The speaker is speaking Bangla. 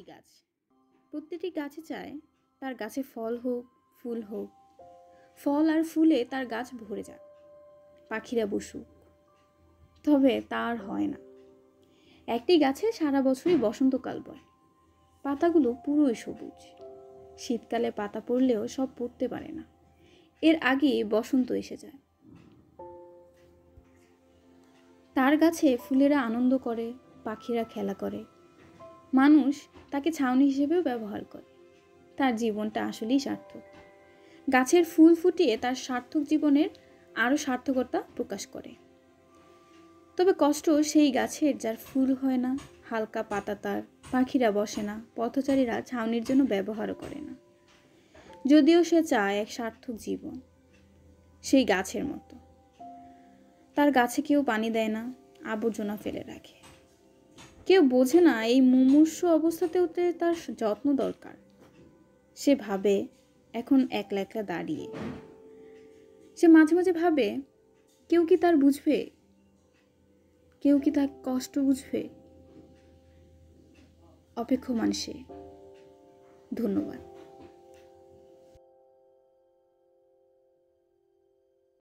গাছ। প্রত্যেকটি গাছে চায় তার গাছে ফল হোক, ফুল হোক, ফল আর ফুলে তার গাছ ভরে যাক, পাখিরা বসুক। তবে তার হয় না। একটি গাছে সারা বছরই বসন্তকাল বয়, পাতাগুলো পুরোই সবুজ। শীতকালে পাতা পড়লেও সব পড়তে পারে না, এর আগে বসন্ত এসে যায়। তার গাছে ফুলেরা আনন্দ করে, পাখিরা খেলা করে, মানুষ তাকে ছাউনি হিসেবেও ব্যবহার করে। তার জীবনটা আসলেই সার্থক। গাছের ফুল ফুটিয়ে তার সার্থক জীবনের আরও সার্থকতা প্রকাশ করে। তবে কষ্ট সেই গাছের যার ফুল হয় না, হালকা পাতা তার, পাখিরা বসে না, পথচারীরা ছাউনির জন্য ব্যবহারও করে না। যদিও সে চায় এক সার্থক জীবন, সেই গাছের মতো। তার গাছে কেউ পানি দেয় না, আবর্জনা ফেলে রাখে। কেউ বোঝে না এই মুমূর্ষু অবস্থাতেও তার যত্ন দরকার। সে ভাবে এখন একলা একলা দাঁড়িয়ে। সে মাঝে মাঝে ভাবে কেউ কি তার বুঝবে, কেউ কি তার কষ্ট বুঝবে। অপেক্ষমান সে। ধন্যবাদ।